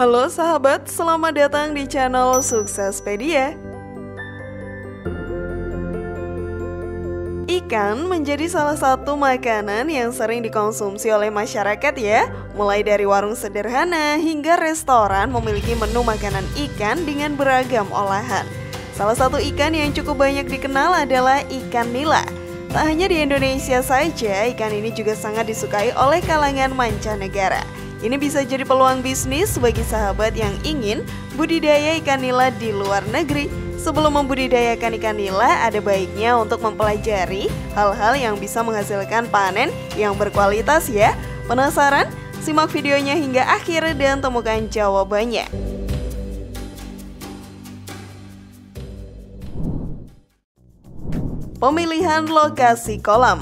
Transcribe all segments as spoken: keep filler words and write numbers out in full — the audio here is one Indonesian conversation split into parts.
Halo sahabat, selamat datang di channel Suksespedia. Ikan menjadi salah satu makanan yang sering dikonsumsi oleh masyarakat ya. Mulai dari warung sederhana hingga restoran memiliki menu makanan ikan dengan beragam olahan. Salah satu ikan yang cukup banyak dikenal adalah ikan nila. Tak hanya di Indonesia saja, ikan ini juga sangat disukai oleh kalangan mancanegara. Ini bisa jadi peluang bisnis bagi sahabat yang ingin budidaya ikan nila di luar negeri. Sebelum membudidayakan ikan nila, ada baiknya untuk mempelajari hal-hal yang bisa menghasilkan panen yang berkualitas ya. Penasaran? Simak videonya hingga akhir dan temukan jawabannya. Pemilihan lokasi kolam.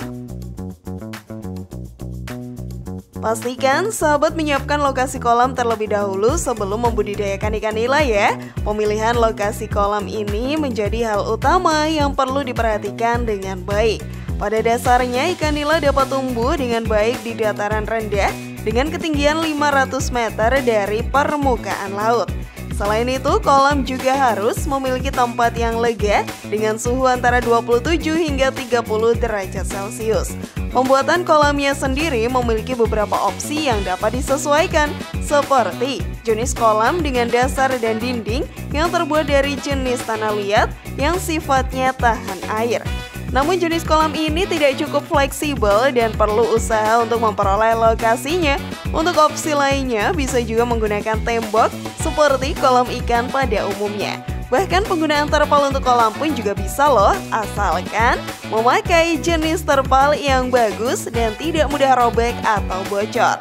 Pastikan sahabat menyiapkan lokasi kolam terlebih dahulu sebelum membudidayakan ikan nila ya. Pemilihan lokasi kolam ini menjadi hal utama yang perlu diperhatikan dengan baik. Pada dasarnya ikan nila dapat tumbuh dengan baik di dataran rendah dengan ketinggian lima ratus meter dari permukaan laut. Selain itu, kolam juga harus memiliki tempat yang lega dengan suhu antara dua puluh tujuh hingga tiga puluh derajat Celcius. Pembuatan kolamnya sendiri memiliki beberapa opsi yang dapat disesuaikan, seperti jenis kolam dengan dasar dan dinding yang terbuat dari jenis tanah liat yang sifatnya tahan air. Namun jenis kolam ini tidak cukup fleksibel dan perlu usaha untuk memperoleh lokasinya. Untuk opsi lainnya bisa juga menggunakan tembok seperti kolam ikan pada umumnya. Bahkan penggunaan terpal untuk kolam pun juga bisa loh, asalkan memakai jenis terpal yang bagus dan tidak mudah robek atau bocor.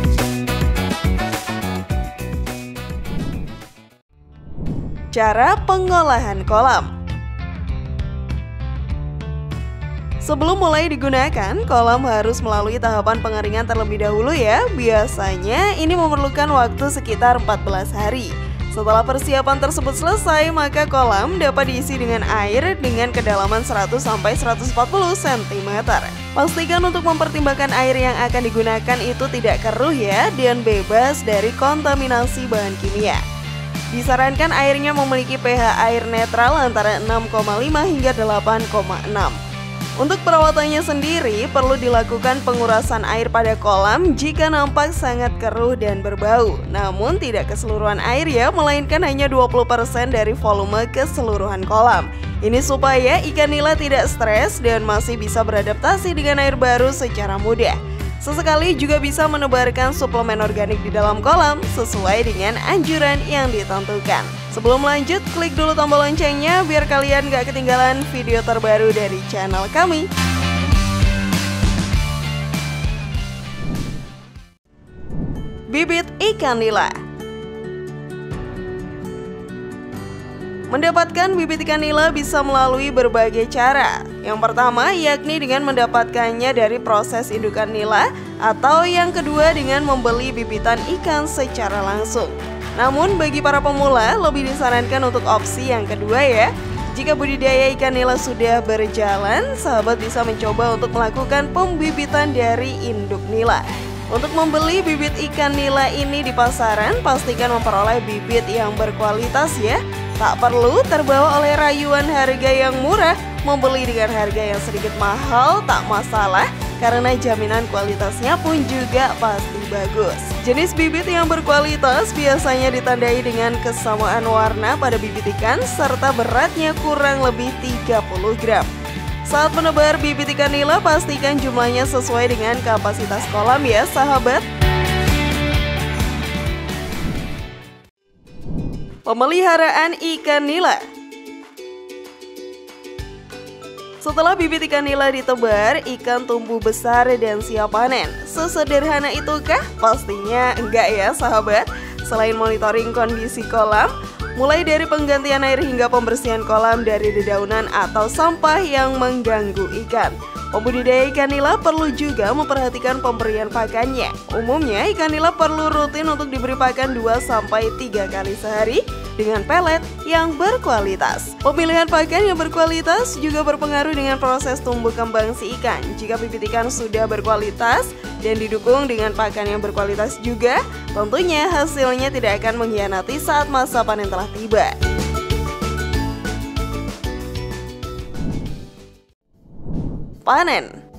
Cara pengolahan kolam. Sebelum mulai digunakan, kolam harus melalui tahapan pengeringan terlebih dahulu ya. Biasanya ini memerlukan waktu sekitar empat belas hari. Setelah persiapan tersebut selesai, maka kolam dapat diisi dengan air dengan kedalaman seratus sampai seratus empat puluh sentimeter. Pastikan untuk mempertimbangkan air yang akan digunakan itu tidak keruh ya, dan bebas dari kontaminasi bahan kimia. Disarankan airnya memiliki pH air netral antara enam koma lima hingga delapan koma enam. Untuk perawatannya sendiri, perlu dilakukan pengurasan air pada kolam jika nampak sangat keruh dan berbau. Namun tidak keseluruhan air ya, melainkan hanya dua puluh persen dari volume keseluruhan kolam. Ini supaya ikan nila tidak stres dan masih bisa beradaptasi dengan air baru secara mudah. Sesekali juga bisa menebarkan suplemen organik di dalam kolam sesuai dengan anjuran yang ditentukan. Sebelum lanjut, klik dulu tombol loncengnya biar kalian gak ketinggalan video terbaru dari channel kami. Bibit ikan nila. Mendapatkan bibit ikan nila bisa melalui berbagai cara. Yang pertama yakni dengan mendapatkannya dari proses indukan nila, atau yang kedua dengan membeli bibitan ikan secara langsung. Namun bagi para pemula lebih disarankan untuk opsi yang kedua ya. Jika budidaya ikan nila sudah berjalan, sahabat bisa mencoba untuk melakukan pembibitan dari induk nila. Untuk membeli bibit ikan nila ini di pasaran, pastikan memperoleh bibit yang berkualitas ya. Tak perlu terbawa oleh rayuan harga yang murah. Membeli dengan harga yang sedikit mahal tak masalah, karena jaminan kualitasnya pun juga pasti bagus. Jenis bibit yang berkualitas biasanya ditandai dengan kesamaan warna pada bibit ikan serta beratnya kurang lebih tiga puluh gram. Saat menebar bibit ikan nila, pastikan jumlahnya sesuai dengan kapasitas kolam ya sahabat. Pemeliharaan ikan nila. Setelah bibit ikan nila ditebar, ikan tumbuh besar dan siap panen. Sesederhana itukah? Pastinya enggak ya sahabat. Selain monitoring kondisi kolam, mulai dari penggantian air hingga pembersihan kolam dari dedaunan atau sampah yang mengganggu ikan. Pembudidaya ikan nila perlu juga memperhatikan pemberian pakannya. Umumnya ikan nila perlu rutin untuk diberi pakan dua sampai tiga kali sehari. dengan pelet yang berkualitas. Pemilihan pakan yang berkualitas juga berpengaruh dengan proses tumbuh kembang si ikan. Jika bibit ikan sudah berkualitas dan didukung dengan pakan yang berkualitas juga, tentunya hasilnya tidak akan mengkhianati saat masa panen telah tiba. Panen.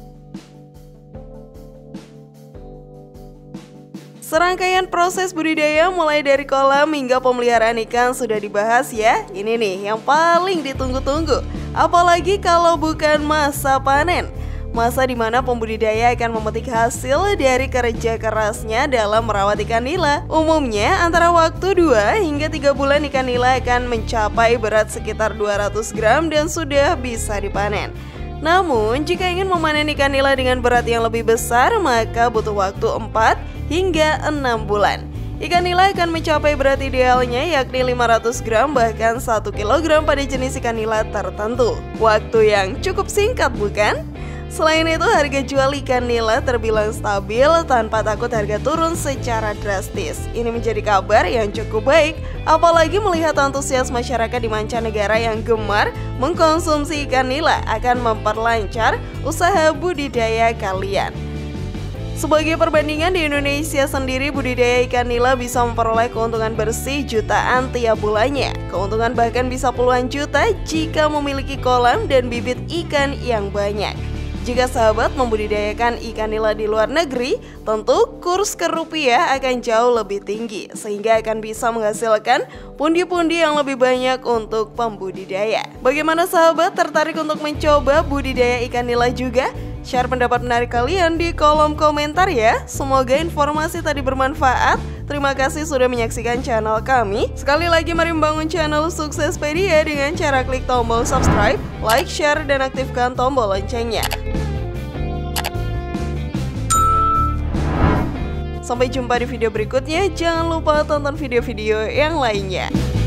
Serangkaian proses budidaya mulai dari kolam hingga pemeliharaan ikan sudah dibahas ya. Ini nih yang paling ditunggu-tunggu. Apalagi kalau bukan masa panen. Masa di mana pembudidaya akan memetik hasil dari kerja kerasnya dalam merawat ikan nila. Umumnya antara waktu dua hingga tiga bulan ikan nila akan mencapai berat sekitar dua ratus gram dan sudah bisa dipanen. Namun, jika ingin memanen ikan nila dengan berat yang lebih besar, maka butuh waktu empat hingga enam bulan. Ikan nila akan mencapai berat idealnya yakni lima ratus gram bahkan satu kilogram pada jenis ikan nila tertentu. Waktu yang cukup singkat bukan? Selain itu, harga jual ikan nila terbilang stabil tanpa takut harga turun secara drastis. Ini menjadi kabar yang cukup baik, apalagi melihat antusias masyarakat di mancanegara yang gemar mengkonsumsi ikan nila akan memperlancar usaha budidaya kalian. Sebagai perbandingan, di Indonesia sendiri budidaya ikan nila bisa memperoleh keuntungan bersih jutaan tiap bulannya. Keuntungan bahkan bisa puluhan juta jika memiliki kolam dan bibit ikan yang banyak. Jika sahabat membudidayakan ikan nila di luar negeri, tentu kurs ke rupiah akan jauh lebih tinggi, sehingga akan bisa menghasilkan pundi-pundi yang lebih banyak untuk pembudidaya. Bagaimana sahabat, tertarik untuk mencoba budidaya ikan nila juga? Share pendapat menarik kalian di kolom komentar ya. Semoga informasi tadi bermanfaat. Terima kasih sudah menyaksikan channel kami. Sekali lagi mari membangun channel Suksespedia dengan cara klik tombol subscribe, like, share, dan aktifkan tombol loncengnya. Sampai jumpa di video berikutnya. Jangan lupa tonton video-video yang lainnya.